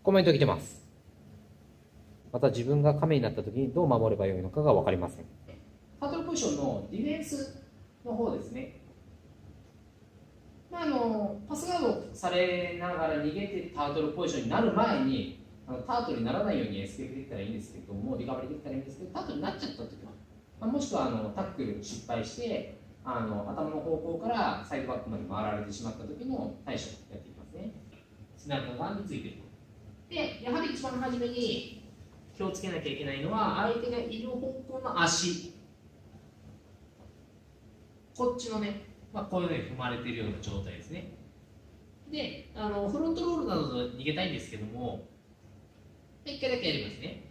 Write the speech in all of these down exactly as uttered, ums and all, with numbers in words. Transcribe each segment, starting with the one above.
コメント来てます。また自分が亀になった時にどう守ればよいのかが分かりません。 タートルポジションのディフェンスの方ですね。まあ、あのパスガードされながら逃げてタートルポジションになる前にあのタートルにならないようにエスケープできたらいいんですけども、リカバリーできたらいいんですけど、タートルになっちゃった時は、まあ、もしくはあのタックル失敗してあの頭の方向からサイドバックまで回られてしまった時の対処をやっていきますね。背中側についていると。で、やはり一番初めに気をつけなきゃいけないのは、相手がいる方向の足、こっちのね、まあ、こういうふうに踏まれているような状態ですね。で、あのフロントロールなどで逃げたいんですけども、いっかいだけやりますね。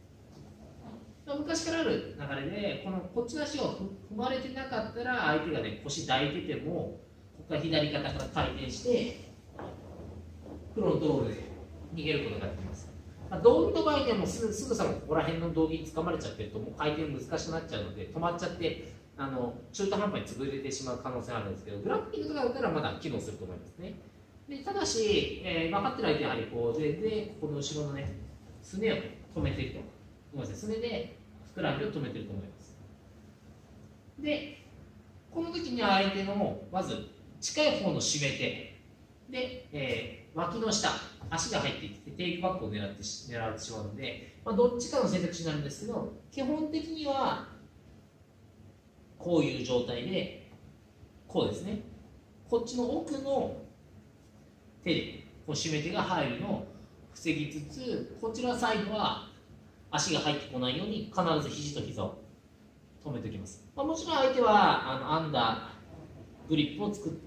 昔からある流れで、このこっちの足を踏まれてなかったら、相手がね、腰抱いてても、ここから左肩から回転して、フロントロールで逃げることができます。まあ、道着の場合でもすぐすぐさまここら辺の道着に掴まれちゃってると、もう回転難しくなっちゃうので、止まっちゃって、あの中途半端に潰れてしまう可能性があるんですけど、グラップリングとかだったらまだ機能すると思いますね。でただし、えー、分かってる相手はやはりこうで、でこの後ろのね、すねを止めていると思います。すねでふくらはぎを止めていると思います。で、この時には相手のまず近い方の締め手で、えー、脇の下、足が入ってきてテイクバックを狙って狙われてしまうので、まあ、どっちかの選択肢になるんですけど、基本的にはこういう状態で、こうですね、こっちの奥の手でこう締め手が入るのを防ぎつつ、こちらサイドは足が入ってこないように必ず肘と膝を止めておきます。まあ、もちろん相手はあのアンダーグリップを作って、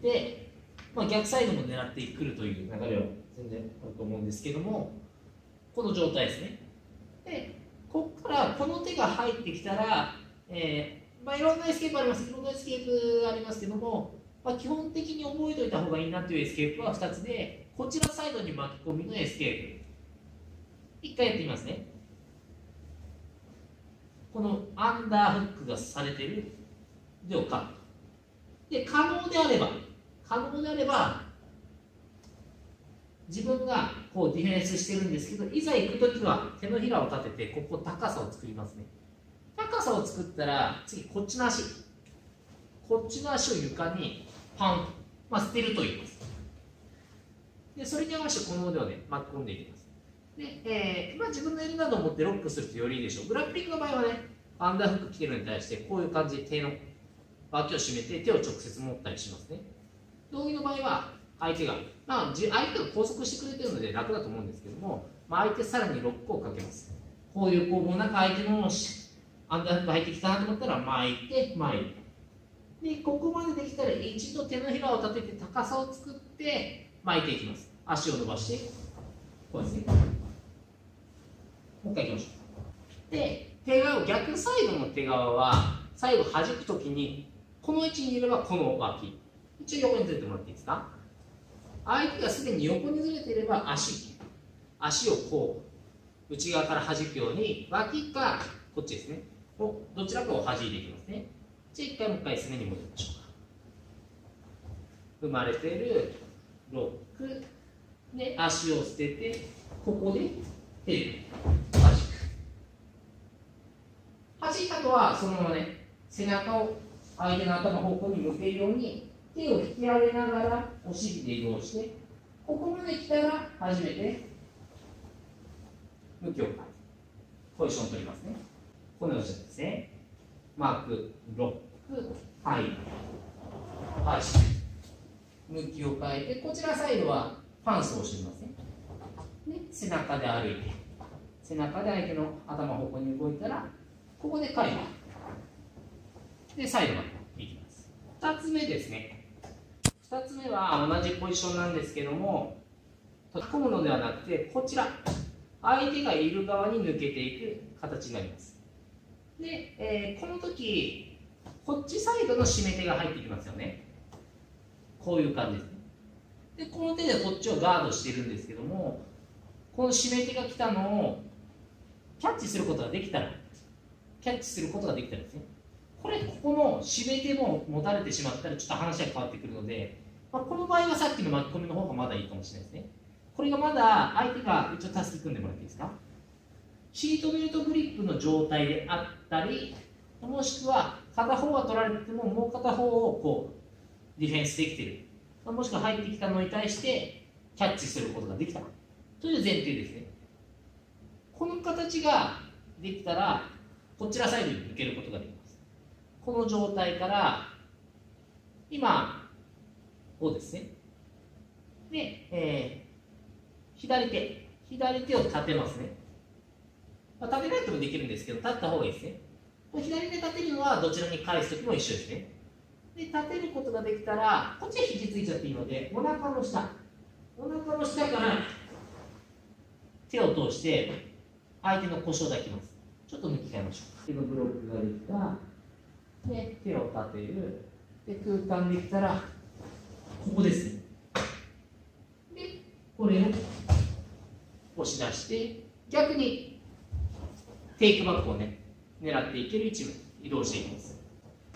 まあ、逆サイドも狙ってくるという流れは全然あると思うんですけども、この状態ですね。で、ここからこの手が入ってきたら、えーまあ、いろんなエスケープあります。いろんなエスケープありますけども、まあ、基本的に覚えておいた方がいいなというエスケープはふたつで、こちらサイドに巻き込みのエスケープ。いっかいやってみますね。このアンダーフックがされている腕をカット。で、可能であれば、可能であれば、自分がこうディフェンスしてるんですけど、いざ行くときは手のひらを立てて、ここ高さを作りますね。高さを作ったら、次こっちの足、こっちの足を床にパン、まあ、捨てると言います。で、それに合わせてこの腕をね、巻き込んでいきます。で、えーまあ、自分の襟などを持ってロックするとよりいいでしょう。グラップリングの場合はね、アンダーフック来てるのに対して、こういう感じで手の脇を締めて手を直接持ったりしますね。道着の場合は、相手が、まあ、相手が拘束してくれてるので楽だと思うんですけども、まあ、相手さらにロックをかけます。こういう攻防の中、相手のアンダーフック入ってきたなと思ったら、巻いて、巻いて。で、ここまでできたら、一度手のひらを立てて高さを作って、巻いていきます。足を伸ばして、こうですね。もう一回いきましょう。で、手側、逆サイドの手側は、最後弾くときに、この位置にいればこの脇。一応横にずれてもらっていいですか。相手がすでに横にずれていれば足。足をこう、内側から弾くように、脇か、こっちですね。をどちらかを弾いていきますね。じゃあ一回もう一回すねに戻りましょうか。生まれているロックで足を捨てて、ここで手で弾く。弾いた後はそのままね、背中を相手の頭方向に向けるように手を引き上げながらお尻で移動して、ここまで来たら初めて向きを変えてポジションを取りますね。このようにしてですね、マーク、ロック、はい、はい、向きを変えて、こちらサイドはパンスをしてみますね。で、背中で歩いて、背中で相手の頭方向に動いたら、ここで回避。で、サイドまでいきます。ふたつめですね。ふたつめは同じポジションなんですけども、囲むのではなくて、こちら、相手がいる側に抜けていく形になります。で、えー、この時、こっちサイドの締め手が入ってきますよね。こういう感じですね。で、この手でこっちをガードしているんですけども、この締め手が来たのをキャッチすることができたら、キャッチすることができたらですね、これ、ここの締め手も持たれてしまったら、ちょっと話が変わってくるので、まあ、この場合はさっきの巻き込みの方がまだいいかもしれないですね。 これがまだ相手が一応タスキ組んでもらっていいですか。シートベルトグリップの状態であったり、もしくは片方は取られてももう片方をこうディフェンスできている、もしくは入ってきたのに対してキャッチすることができたという前提ですね。この形ができたらこちらサイドに抜けることができます。この状態から今こうですね。で、えー、左手左手を立てますね。まあ、立てないともできるんですけど、立った方がいいですね。左手立てるのはどちらに返すときも一緒ですね。で、立てることができたら、こっちは肘ついちゃっていいので、お腹の下、お腹の下から手を通して相手の腰を抱きます。ちょっと向き変えましょう。手のブロックができた。で、手を立てる。で、空間できたら、ここですね。で、これを押し出して、逆にテイクバックをね、狙っていける位置に移動していきます。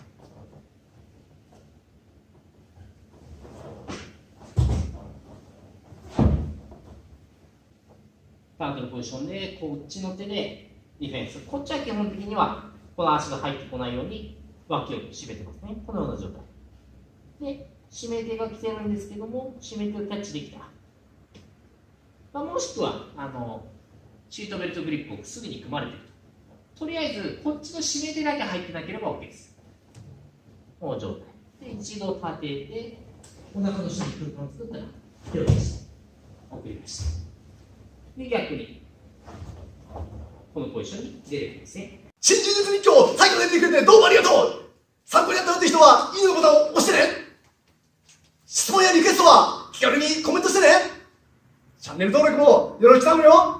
パートのポジションでこっちの手でディフェンス、こっちは基本的にはこの足が入ってこないように脇を締めてますね。このような状態で締め手が来てるんですけども、締め手をキャッチできた、まあ、もしくはあのシートベルトグリップをすぐに組まれていると、とりあえずこっちの締め手だけ入ってなければ OK です。この状態で一度立ててお腹の下に空間を作ったら手を出して送りました。で、逆にこのポジションに出てくるんですね。 新柔術日教最後まで見てくれてどうもありがとう。参考になったよって人はいいねのボタンを押してね。質問やリクエストは気軽にコメントしてね。チャンネル登録もよろしく頼むよ。